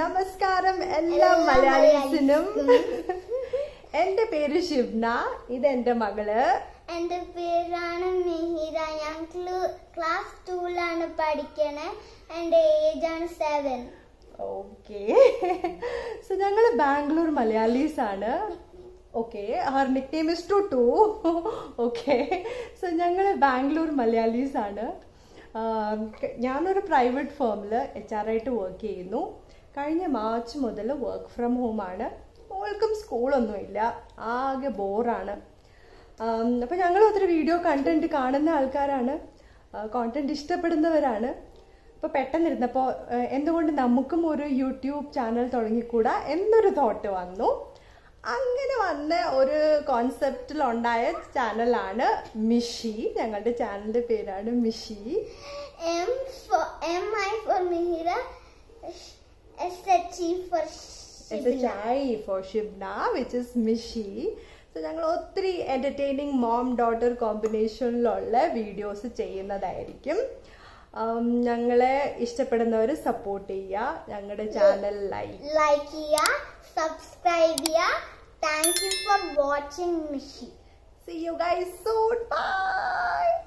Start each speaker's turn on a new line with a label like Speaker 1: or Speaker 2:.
Speaker 1: നമസ്കാരം എല്ലാ മലയാളീസിനും. എന്റെ പേര് ശിവ്ന, ഇത് എന്റെ മകള്.
Speaker 2: എന്റെ പേരാണ് മിഹിര. ഞാൻ ക്ലാസ് 2 പഠിക്കണേ. എന്റെ ഏജ് ആണ് 7.
Speaker 1: ഓക്കെ, സോ ഞങ്ങള് ബാംഗ്ലൂർ മലയാളീസ് ആണ്. Okay, her nickname is two. Okay, so ഞങ്ങള് ബാംഗ്ലൂർ മലയാളീസ് ആണ്. ഞാനൊരു പ്രൈവറ്റ് ഫേമിൽ HR ആയിട്ട് വർക്ക് ചെയ്യുന്നു. കഴിഞ്ഞ മാർച്ച് മുതൽ വർക്ക് ഫ്രം ഹോമാണ്. മോൾക്കും സ്കൂളൊന്നുമില്ല, ആകെ ബോറാണ്. അപ്പോൾ ഞങ്ങൾ ഒത്തിരി വീഡിയോ കണ്ടന്റ് കാണുന്ന ആൾക്കാരാണ്, കോണ്ടന്റ് ഇഷ്ടപ്പെടുന്നവരാണ്. അപ്പോൾ പെട്ടെന്നിരുന്നപ്പോൾ എന്തുകൊണ്ട് നമുക്കും ഒരു യൂട്യൂബ് ചാനൽ തുടങ്ങിക്കൂടാ എന്നൊരു തോട്ട് വന്നു. അങ്ങനെ വന്ന ഒരു കോൺസെപ്റ്റിലുണ്ടായ ചാനലാണ് മിഷി. ഞങ്ങളുടെ ചാനലിന്റെ പേരാണ് മിഷി.
Speaker 2: MI for Mihira, SHI for
Speaker 1: Shivna, which is Mishi. So ഞങ്ങൾ ഒത്തിരി എന്റർടൈനിങ് മോം ഡോട്ടർ കോമ്പിനേഷനിലുള്ള വീഡിയോസ് ചെയ്യുന്നതായിരിക്കും. ഞങ്ങളെ ഇഷ്ടപ്പെടുന്നവർ സപ്പോർട്ട് ചെയ്യുക, ഞങ്ങളുടെ ചാനൽ ലൈക്ക്
Speaker 2: ചെയ്യുക, സബ്സ്ക്രൈബ് ചെയ്യുക. Thank you for watching Mishi.
Speaker 1: See you guys soon. Bye.